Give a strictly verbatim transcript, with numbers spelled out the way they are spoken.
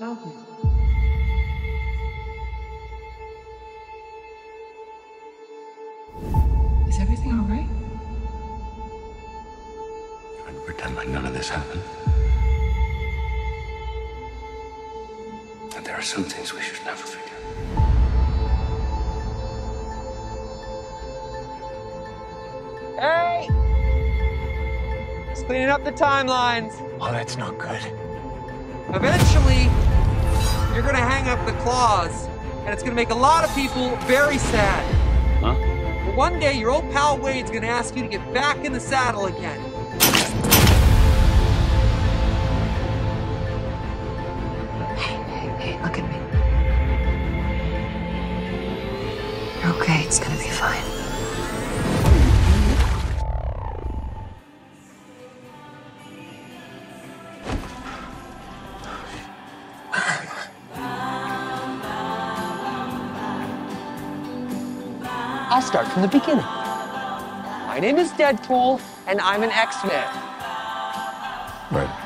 Logan. Is everything all right? Trying to pretend like none of this happened. And there are some things we should never forget. Hey! Just cleaning up the timelines. Oh, that's not good. Eventually, you're gonna hang up the claws, and it's gonna make a lot of people very sad. Huh? But one day, your old pal Wade's gonna ask you to get back in the saddle again. Hey, hey, hey, look at me. You're okay, it's gonna be fine. I'll start from the beginning. My name is Deadpool, and I'm an X-Man. Right.